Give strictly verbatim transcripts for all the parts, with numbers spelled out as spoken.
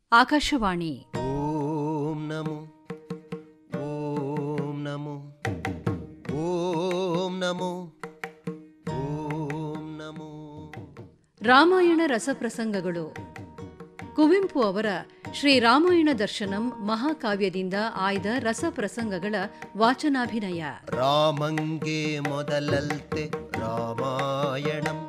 ಆಕಾಶವಾಣಿ. ಓಂ ನಮೋ ಓಂ ನಮೋ ಓಂ ನಮೋ ಓಂ ನಮೋ. ರಾಮಾಯಣ ರಸಪ್ರಸಂಗಗಳು. ಕುವೆಂಪು ಅವರ ಶ್ರೀರಾಮಾಯಣ ದರ್ಶನಂ ಮಹಾಕಾವ್ಯದಿಂದ ಆಯ್ದ ರಸಪ್ರಸಂಗಗಳ ವಾಚನಾಭಿನಯ. ರಾಮಂಗೆ ಮೊದಲಲ್ತೆ ರಾಮಾಯಣಂ,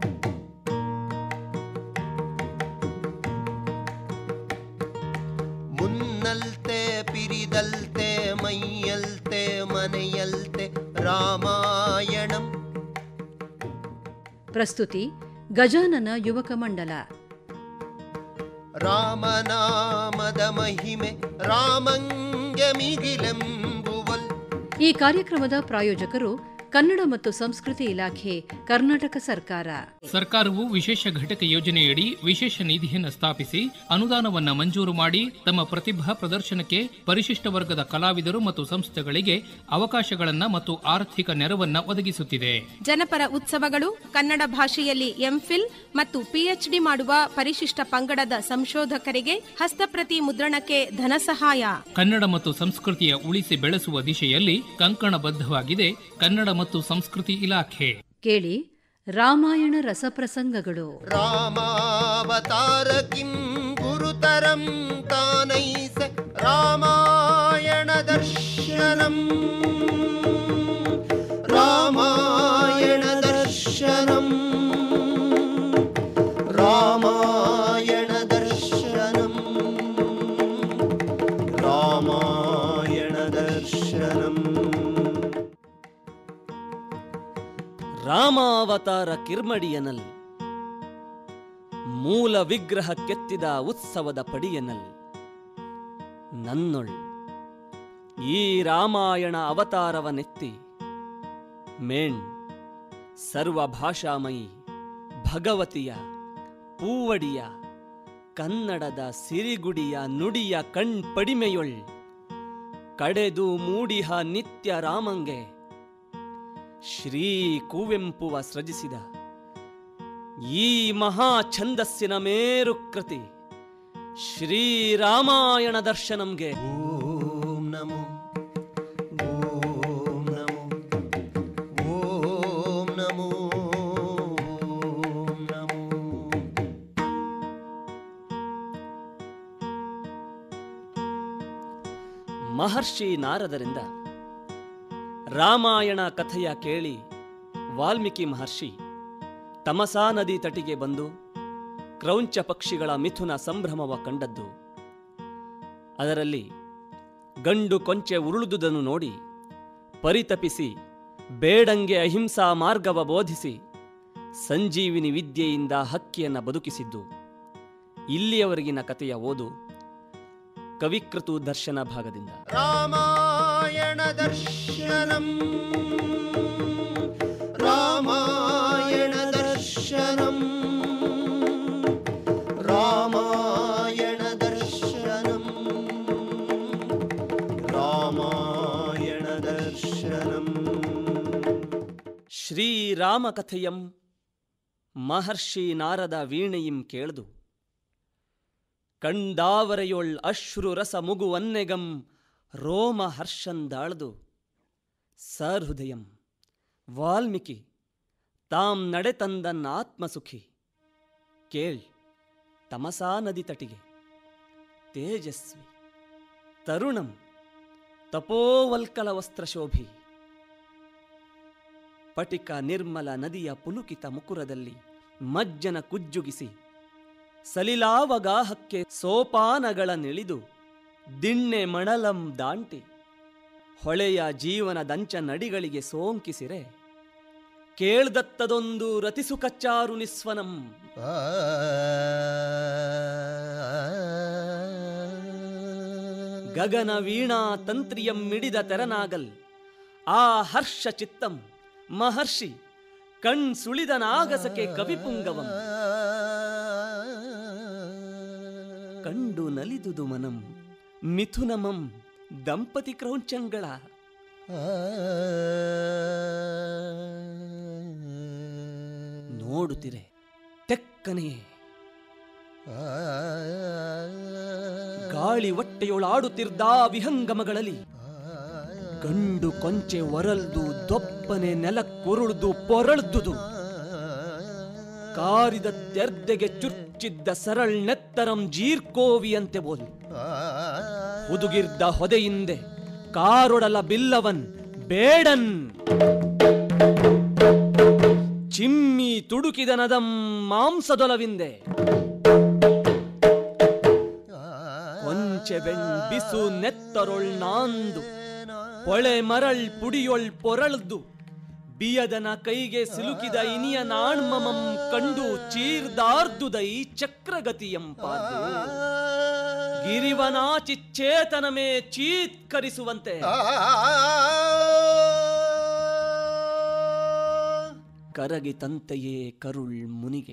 ಮುನ್ನಲ್ತೆ ಪಿರಿದಲ್ತೆ ಮೈಯಲ್ತೆ ಮನೆಯಲ್ತೆ ರಾಮಾಯಣಂ. ಪ್ರಸ್ತುತಿ ಗಜಾನನ ಯುವಕ ಮಂಡಲ. ರಾಮನಾಮದ ಮಹಿಮೆ ರಾಮಂಗೆ ಮಿಗಿಲೆಂಬುವಲ್. ಈ ಕಾರ್ಯಕ್ರಮದ ಪ್ರಾಯೋಜಕರು ಕನ್ನಡ ಮತ್ತು ಸಂಸ್ಕೃತಿ ಇಲಾಖೆ, ಕರ್ನಾಟಕ ಸರ್ಕಾರ. ಸರ್ಕಾರವು ವಿಶೇಷ ಘಟಕ ಯೋಜನೆಯಡಿ ವಿಶೇಷ ನಿಧಿಯನ್ನು ಸ್ಥಾಪಿಸಿ ಅನುದಾನವನ್ನು ಮಂಜೂರು ಮಾಡಿ ತಮ್ಮ ಪ್ರತಿಭಾ ಪ್ರದರ್ಶನಕ್ಕೆ ಪರಿಶಿಷ್ಟ ವರ್ಗದ ಕಲಾವಿದರು ಮತ್ತು ಸಂಸ್ಥೆಗಳಿಗೆ ಅವಕಾಶಗಳನ್ನು ಮತ್ತು ಆರ್ಥಿಕ ನೆರವನ್ನು ಒದಗಿಸುತ್ತಿದೆ. ಜನಪರ ಉತ್ಸವಗಳು, ಕನ್ನಡ ಭಾಷೆಯಲ್ಲಿ ಎಂಫಿಲ್ ಮತ್ತು ಪಿಎಚ್ಡಿ ಮಾಡುವ ಪರಿಶಿಷ್ಟ ಪಂಗಡದ ಸಂಶೋಧಕರಿಗೆ ಹಸ್ತಪ್ರತಿ ಮುದ್ರಣಕ್ಕೆ ಧನ ಸಹಾಯ. ಕನ್ನಡ ಮತ್ತು ಸಂಸ್ಕೃತಿಯ ಉಳಿಸಿ ಬೆಳೆಸುವ ದಿಶೆಯಲ್ಲಿ ಕಂಕಣಬದ್ಧವಾಗಿದೆ ಕನ್ನಡ ಮತ್ತು ಸಂಸ್ಕೃತಿ ಇಲಾಖೆ. ಕೇಳಿ ರಾಮಾಯಣ ರಸಪ್ರಸಂಗಗಳು. ರಾಮಾವತಾರ ಕಿಂ ಗುರುತರಂ ತಾನೈಸ ರಾಮಾಯಣ ದರ್ಶನಂ. ರಾಮಾಯಣ ದರ್ಶನಂ ರಾಮಾಯಣ ದರ್ಶನಂ ರಾಮಾಯಣ ದರ್ಶನಂ. ರಾಮಾವತಾರ ಕಿರ್ಮಡಿಯನಲ್, ಮೂಲ ವಿಗ್ರಹ ಕೆತ್ತಿದ ಉತ್ಸವದ ಪಡಿಯನಲ್ ನನ್ನೊಳ್ ಈ ರಾಮಾಯಣ ಅವತಾರವನೆತ್ತಿ ಮೇಣ್ ಸರ್ವಭಾಷಾಮಯಿ ಭಗವತಿಯ ಪೂವಡಿಯ ಕನ್ನಡದ ಸಿರಿಗುಡಿಯ ನುಡಿಯ ಕಣ್ಪಡಿಮೆಯೊಳ್ ಕಡೆದು ಮೂಡಿಹ ನಿತ್ಯ ರಾಮಂಗೆ ಶ್ರೀ ಕುವೆಂಪುವ ಸೃಜಿಸಿದ ಈ ಮಹಾ ಛಂದಸ್ಸಿನ ಮೇರು ಕೃತಿ ಶ್ರೀರಾಮಾಯಣ ದರ್ಶನಂಗೆ ಓಂ ನಮೋ ಓಂ ನಮೋ ಓಂ ನಮೋ ಓಂ ನಮೋ. ಮಹರ್ಷಿ ನಾರದರಿಂದ ರಾಮಾಯಣ ಕಥೆಯ ಕೇಳಿ ವಾಲ್ಮೀಕಿ ಮಹರ್ಷಿ ತಮಸಾ ನದಿ ತಟಿಗೆ ಬಂದು ಕ್ರೌಂಚ ಪಕ್ಷಿಗಳ ಮಿಥುನ ಸಂಭ್ರಮವ ಕಂಡದ್ದು. ಅದರಲ್ಲಿ ಗಂಡು ಕೊಂಚೆ ಉರುಳುದುದನ್ನು ನೋಡಿ ಪರಿತಪಿಸಿ ಬೇಡಂಗೆ ಅಹಿಂಸಾ ಮಾರ್ಗವ ಬೋಧಿಸಿ ಸಂಜೀವಿನಿ ವಿದ್ಯೆಯಿಂದ ಹಕ್ಕಿಯನ್ನು ಬದುಕಿಸಿದ್ದು. ಇಲ್ಲಿಯವರೆಗಿನ ಕಥೆಯ ಓದು ಕವಿಕೃತು ದರ್ಶನ ಭಾಗದಿಂದ. ರಾಮಾಯಣ ದರ್ಶನಂ ರಾಮಾಯಣ ದರ್ಶನಂ ರಾಮಾಯಣ ದರ್ಶನಂ ರಾಮಾಯಣ ದರ್ಶನಂ. ಶ್ರೀರಾಮ ಕಥೆಯಂ ಮಹರ್ಷಿ ನಾರದ ವೀಣೆಯಿಂ ಕೇಳ್ದು ಕಂಡಾವರೆಯೊಳ್ ಅಶ್ರು ರಸ ಮುಗುವನ್ನೆಗಂ ರೋಮ ಹರ್ಷಂದಾಳ್ದು ಸಹೃದಯಂ ವಾಲ್ಮೀಕಿ ತಾಂ ನಡೆತಂದನ್ ಆತ್ಮಸುಖಿ ಕೇಳ್ ತಮಸಾ ನದಿ ತಟಿಗೆ ತೇಜಸ್ವಿ ತರುಣಂ ತಪೋವಲ್ಕಲ ವಸ್ತ್ರಶೋಭಿ ಪಟಿಕ ನಿರ್ಮಲ ನದಿಯ ಪುಲುಕಿತ ಮುಕುರದಲ್ಲಿ ಮಜ್ಜನ ಕುಜ್ಜುಗಿಸಿ ಸಲಿಲಾವಗಾಹಕ್ಕೆ ಸೋಪಾನಗಳ ನೆಳಿದು ದಿಣ್ಣೆ ಮಣಲಂ ದಾಂಟಿ ಹೊಳೆಯ ಜೀವನ ದಂಚ ನಡಿಗಳಿಗೆ ಸೋಂಕಿಸಿರೆ ಕೇಳ್ದತ್ತದೊಂದು ರತಿಸುಕಚ್ಚಾರು ನಿಸ್ವನಂ. ಗಗನ ವೀಣಾ ತಂತ್ರಿಯಂ ಮಿಡಿದ ತೆರನಾಗಲ್ ಆ ಹರ್ಷ ಚಿತ್ತಂ ಮಹರ್ಷಿ ಕಣ್ ಸುಳಿದ ನಾಗಸಕ್ಕೆ ಕವಿಪುಂಗವಂ ಕಂಡು ನಲಿದುದು ಮನಂ ಮಿಥುನಮಂ ದಂಪತಿ ಕ್ರೌಂಚಂಗಳ ನೋಡುತ್ತಿರೆ ತೆಕ್ಕನೆಯೇ ಗಾಳಿ ಹೊಟ್ಟೆಯೊಳಾಡುತ್ತಿದ್ದ ವಿಹಂಗಮಗಳಲ್ಲಿ ಗಂಡು ಕೊಂಚೆ ಒರಲ್ದು ದೊಪ್ಪನೆ ನೆಲಕ್ಕುರುಳ್ದು ಪೊರಳ್ದುದು ಕಾರಿದ ತೆರ್ದೆಗೆ ಚುಚ್ಚಿದ್ದ ಸರಳ್ ನೆತ್ತರಂ ಜೀರ್ಕೋವಿಯಂತೆ ಬೋಲ್ ಹುದುಗಿರ್ದ ಹೊದೆಯಿಂದೆ ಕಾರೊಡಲ ಬಿಲ್ಲವನ್ ಬೇಡನ್ ಚಿಮ್ಮಿ ತುಡುಕಿದ ನದಂ ಮಾಂಸದೊಲವಿಂದೆ ಕೊಂಚೆ ಬೆಣ್ ಬಿಸು ನೆತ್ತರೊಳ್ ನಾಂದು ಹೊಳೆ ಮರಳ್ ಪುಡಿಯೊಳ್ ಪೊರಳ್ದು ಬಿಯದನ ಕೈಗೆ ಸಿಲುಕಿದ ಇನಿಯ ನಾಣ್ಮಮಂ ಕಂಡು ಚೀರ್ದಾರ್ದುದೈ ಚಕ್ರಗತಿಯಂಪಾರ್ದು ಗಿರಿವನಾಚಿಚ್ಚೇತನಮೇ ಚೀತ್ಕರಿಸುವಂತೆ ಕರಗಿ ತಂತೆಯೇ ಕರುಳ್ ಮುನಿಗೆ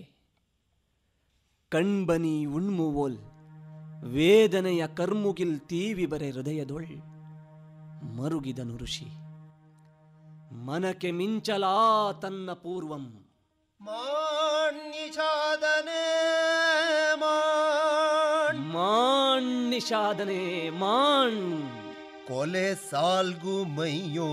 ಕಣ್ಬನಿ ಉಣ್ಮುವೋಲ್ ವೇದನೆಯ ಕರ್ಮುಗಿಲ್ ತೀವಿ ಬರೆ ಹೃದಯದೊಳ್ ಮರುಗಿದನು ಋಷಿ ಮನಕ್ಕೆ ಮಿಂಚಲಾ ತನ್ನ ಪೂರ್ವಂ ಮಾನ್ನಿಷಾದನೆ ಮಾನ್ನಿಷಾದನೆ ಮಾನ್ ಕೊಲೆ ಸಾಲ್ಗು ಮೈಯೋ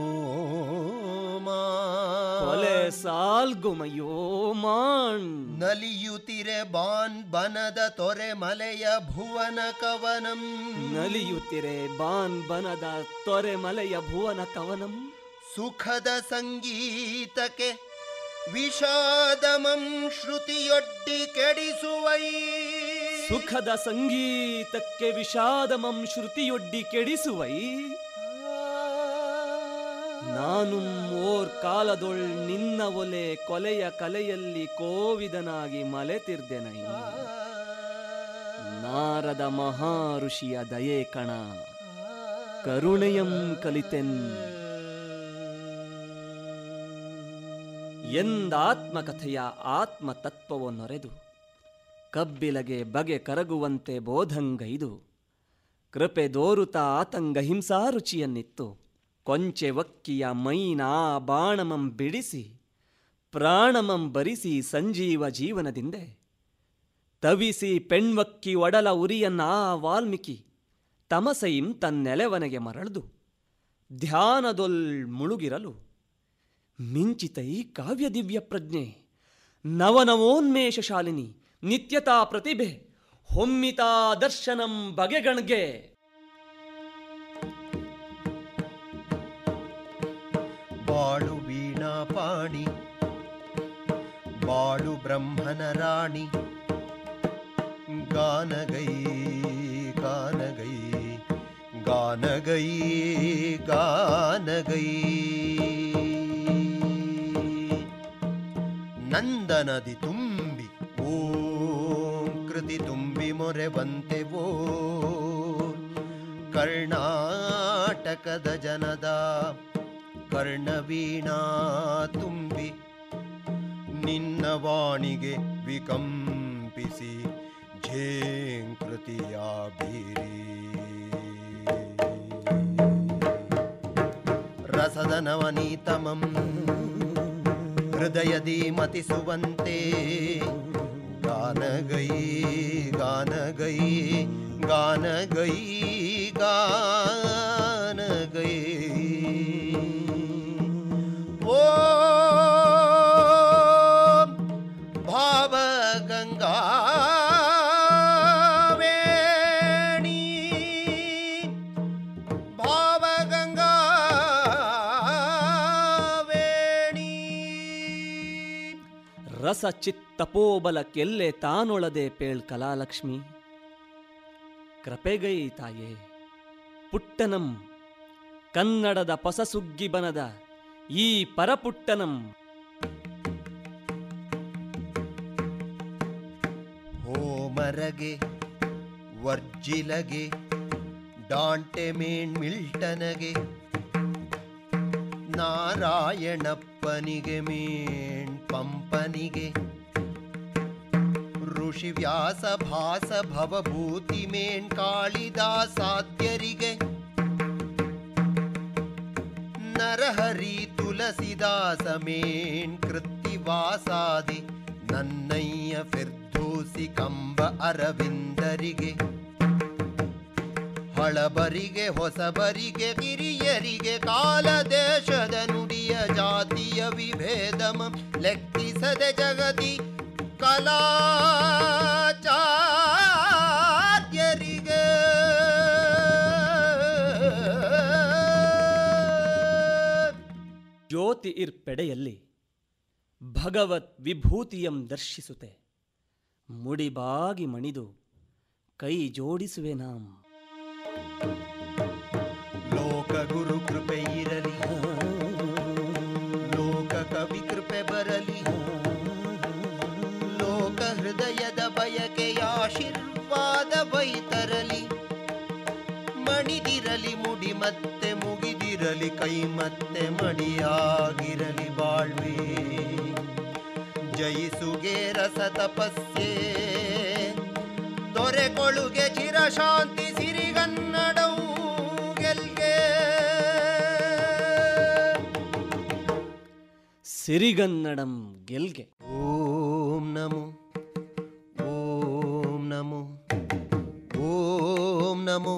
ಕೊಲೆ ಸಾಲ್ಗು ಮೈಯೋ ಮಾನ್ ನಲಿಯುತ್ತಿರೆ ಬಾನ್ ಬನದ ತೊರೆ ಮಲೆಯ ಭುವನ ಕವನಂ ನಲಿಯುತ್ತಿರೆ ಬಾನ್ ಬನದ ತೊರೆ ಮಲೆಯ ಭುವನ ಕವನಂ ಸುಖದ ಸಂಗೀತಕ್ಕೆ ವಿಷಾದಮಂ ಶ್ರುತಿಯೊಡ್ಡಿ ಕೆಡಿಸುವೈ ಸುಖದ ಸಂಗೀತಕ್ಕೆ ವಿಷಾದಮಂ ಶ್ರುತಿಯೊಡ್ಡಿ ಕೆಡಿಸುವೈ ನಾನು ಓರ್ ಕಾಲದೊಳ್ ನಿನ್ನ ಒಲೆ ಕೊಲೆಯ ಕಲೆಯಲ್ಲಿ ಕೋವಿದನಾಗಿ ಮಲೆತಿರ್ದೆನೈ ನಾರದ ಮಹಾಋಷಿಯ ದಯೆ ಕಣ ಕರುಣೆಯಂ ಕಲಿತೆನ್ ಎಂದಾತ್ಮಕಥೆಯ ಆತ್ಮತತ್ವವನ್ನೊರೆದು ಕಬ್ಬಿಲಗೆ ಬಗೆ ಕರಗುವಂತೆ ಬೋಧಂಗೈದು ಕೃಪೆ ದೋರುತ ಆತಂಗ ಹಿಂಸಾ ರುಚಿಯನ್ನಿತ್ತು ಕೊಂಚೆ ವಕ್ಕಿಯ ಮೈನಾ ಬಾಣಮಂ ಬಿಡಿಸಿ ಪ್ರಾಣಮಂ ಬರಿಸಿ ಸಂಜೀವ ಜೀವನದಿಂದೆ ತವಿಸಿ ಪೆಣ್ವಕ್ಕಿ ಒಡಲ ಉರಿಯನ್ನ ವಾಲ್ಮೀಕಿ ತಮಸೈಂ ತನ್ನೆಲೆವನೆಗೆ ಮರಳ್ದು ಧ್ಯಾನದೊಲ್ ಮುಳುಗಿರಲು ಮಿಂಚಿತೈ ಕಾವ್ಯ ದಿವ್ಯ ಪ್ರಜ್ಞೆ ನವನವೋನ್ಮೇಷ ಶಾಲಿನಿ ನಿತ್ಯತಾ ಪ್ರತಿಭೆ ಹೊಮ್ಮಿತಾ ದರ್ಶನಂ ಬಗೆಗಣ್ಗೆ ಬಾಳು ವೀಣಾ ಪಾಣಿ ಬಾಳು ಬ್ರಹ್ಮನ ರಾಣಿ ಗಾನಗೈ ಗಾನಗೈ ಗಾನಗೈ ಗಾನಗೈ ನಂದನದಿ ತುಂಬಿ ಓಂ ಕೃತಿ ತುಂಬಿ ಮೊರೆವಂತೆ ಓ ಕರ್ನಾಟಕದ ಜನದ ಕರ್ಣವೀಣಾ ತುಂಬಿ ನಿನ್ನ ವಾಣಿಗೆ ವಿಕಂಪಿಸಿ ಝೇಂಕೃತಿಯ ಬೀರಿ ರಸದ ನವನೀತಮಂ ಹೃದಯದಿ ಮತಿಸುವಂತೆ ಗಾನಗೈ ಗಾನಗೈ ಗಾನಗೈ ಗಾನಗೈ ಓ ಭಾವಗಂಗಾ ವೇಣಿ ಭಾವಗಂಗಾ ವೇಣಿ ರಸ ಚಿತ್ತಪೋಬಲಕ್ಕೆಲ್ಲೆ ತಾನೊಳದೆ ಪೇಳ್ ಕಲಾಲಕ್ಷ್ಮಿ ಕೃಪೆಗೈ ತಾಯೇ ಪುಟ್ಟನಂ ಕನ್ನಡದ ಪೊಸಸುಗ್ಗಿ ಬನದ ಈ ಪರಪುಟ್ಟನಂ ಹೋಮರಗೆ ವರ್ಜಿಲಗೆ ಡಾಂಟೆ ಮೇಣ್ ಮಿಲ್ಟನಗೆ ನಾರಾಯಣಪ್ಪನಿಗೆ ಮೇಣ್ ಪಂಪನಿಗೆ ಋಷಿ ವ್ಯಾಸ ಭಾಸ ಭವಭೂತಿ ಮೇಣ್ ಕಾಳಿದಾಸಾದ್ಯರಿಗೆ ನರಹರಿ ತುಲಸಿದಾಸ ಮೇಣ್ ಕೃತ್ತಿವಾಸಾದಿ ನನ್ನಯ್ಯ ಫಿರ್ದೂಸಿ ಕಂಬ ಅರವಿಂದರಿಗೆ ಹಳಬರಿಗೆ ಹೊಸಬರಿಗೆ ಕಿರಿಯರಿಗೆ ಕಾಲ ದೇಶದ ನುಡಿಯ ಜಾತಿಯ ವಿಭೇದಮ ಲೆಕ್ಕಿಸದೆ ಜಗತಿ ಕಲಾಚಾರ್ಯರಿಗೆ ಜ್ಯೋತಿ ಇರ್ಪೆಡೆಯಲ್ಲಿ ಭಗವತ್ ವಿಭೂತಿಯಂ ದರ್ಶಿಸುತ್ತೆ ಮುಡಿಬಾಗಿ ಮಣಿದು ಕೈ ಜೋಡಿಸುವೆ ನಾಂ. ಲೋಕ ಗುರು ಕೃಪೆ ಇರಲಿ, ಲೋಕ ಕವಿ ಕೃಪೆ ಬರಲಿ, ಲೋಕ ಹೃದಯದ ಬಯಕೆಯ ಆಶೀರ್ವಾದ ಬೈತರಲಿ. ಮಣಿದಿರಲಿ ಮುಡಿ ಮತ್ತೆ ಮುಗಿದಿರಲಿ ಕೈ ಮತ್ತೆ ಮಡಿಯಾಗಿರಲಿ ಬಾಳ್ವೆ. ಜಯಿಸುಗೆ ರಸ ತಪಸ್ಸೆ ದೊರೆಗೊಳುಗೆ ಚಿರಶಾಂತಿ ಸಿರಿಗನ್ನಡವು ಗೆಲ್ಗೆ. ಸಿರಿಗನ್ನಡಂ ಗೆಲ್ಗೆ. ಓಂ ನಮೋ ಓಂ ನಮೋ ಓಂ ನಮೋ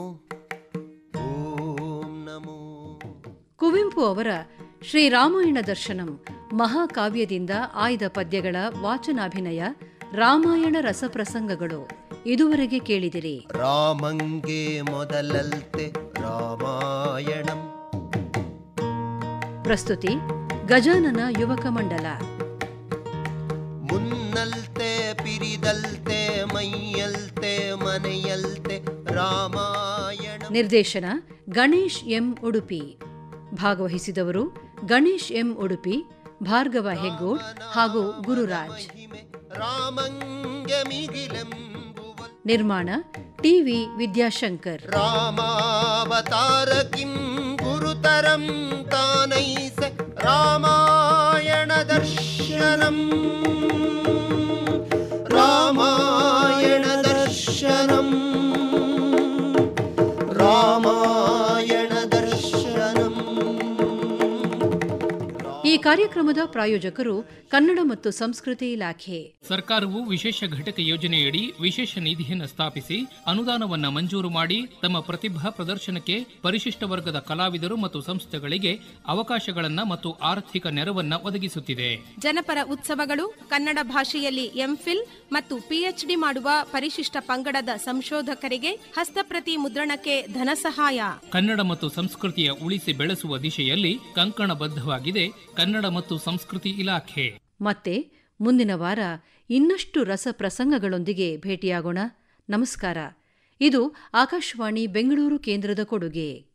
ಓಂ ನಮೋ. ಕುವೆಂಪು ಅವರ ಶ್ರೀರಾಮಾಯಣ ದರ್ಶನಂ ಮಹಾಕಾವ್ಯದಿಂದ ಆಯ್ದ ಪದ್ಯಗಳ ವಾಚನಾಭಿನಯ ರಾಮಾಯಣ ರಸಪ್ರಸಂಗಗಳು ಇದುವರೆಗೆ ಕೇಳಿದಿರಿ. ರಾಮಂಗೆ ಮೊದಲಲ್ತೆ ರಾಮಾಯಣಂ. ಪ್ರಸ್ತುತಿ ಗಜಾನನ ಯುವಕ ಮಂಡಲ. ಮುನ್ನಲ್ತೆ ಪಿರಿದಲ್ತೆ ಮೈಯಲ್ತೆ ಮನೆಯಲ್ತೆ ರಾಮಾಯಣ. ನಿರ್ದೇಶನ ಗಣೇಶ್ ಎಂ ಉಡುಪಿ. ಭಾಗವಹಿಸಿದವರು ಗಣೇಶ್ ಎಂ ಉಡುಪಿ, ಭಾರ್ಗವ ಹೆಗ್ಗೋಡ್ ಹಾಗೂ ಗುರುರಾಜ್. ರಾಮಂಗೆ ಮಿಗಿಲೆಂಬುವ ನಿರ್ಮಾಣ ಟಿವಿ ವಿದ್ಯಾಶಂಕರ್. ರಾಮಾವತಾರ ಕಿಂ ಗುರುತರಂ ತಾನೈಸ ರಾಮಾಯಣ ದರ್ಶನಂ. ರಾಮಾಯಣ ದರ್ಶನಂ ರಾಮಾಯಣ ದರ್ಶನಂ. ಈ ಕಾರ್ಯಕ್ರಮದ ಪ್ರಾಯೋಜಕರು ಕನ್ನಡ ಮತ್ತು ಸಂಸ್ಕೃತಿ ಇಲಾಖೆ. ಸರ್ಕಾರವು ವಿಶೇಷ ಘಟಕ ಯೋಜನೆಯಡಿ ವಿಶೇಷ ನಿಧಿಯನ್ನು ಸ್ಥಾಪಿಸಿ ಅನುದಾನವನ್ನು ಮಂಜೂರು ಮಾಡಿ ತಮ್ಮ ಪ್ರತಿಭಾ ಪ್ರದರ್ಶನಕ್ಕೆ ಪರಿಶಿಷ್ಟ ವರ್ಗದ ಕಲಾವಿದರು ಮತ್ತು ಸಂಸ್ಥೆಗಳಿಗೆ ಅವಕಾಶಗಳನ್ನು ಮತ್ತು ಆರ್ಥಿಕ ನೆರವನ್ನು ಒದಗಿಸುತ್ತಿದೆ. ಜನಪರ ಉತ್ಸವಗಳು, ಕನ್ನಡ ಭಾಷೆಯಲ್ಲಿ ಎಂಫಿಲ್ ಮತ್ತು ಪಿಎಚ್ಡಿ ಮಾಡುವ ಪರಿಶಿಷ್ಟ ಪಂಗಡದ ಸಂಶೋಧಕರಿಗೆ ಹಸ್ತಪ್ರತಿ ಮುದ್ರಣಕ್ಕೆ ಧನ ಸಹಾಯ. ಕನ್ನಡ ಮತ್ತು ಸಂಸ್ಕೃತಿಯ ಉಳಿಸಿ ಬೆಳೆಸುವ ದಿಶೆಯಲ್ಲಿ ಕಂಕಣಬದ್ಧವಾಗಿದೆ ಕನ್ನಡ ಮತ್ತು ಸಂಸ್ಕೃತಿ ಇಲಾಖೆ. ಮತ್ತೆ ಮುಂದಿನ ವಾರ ಇನ್ನಷ್ಟು ರಸ ಪ್ರಸಂಗಗಳೊಂದಿಗೆ ಭೇಟಿಯಾಗೋಣ. ನಮಸ್ಕಾರ. ಇದು ಆಕಾಶವಾಣಿ ಬೆಂಗಳೂರು ಕೇಂದ್ರದ ಕೊಡುಗೆ.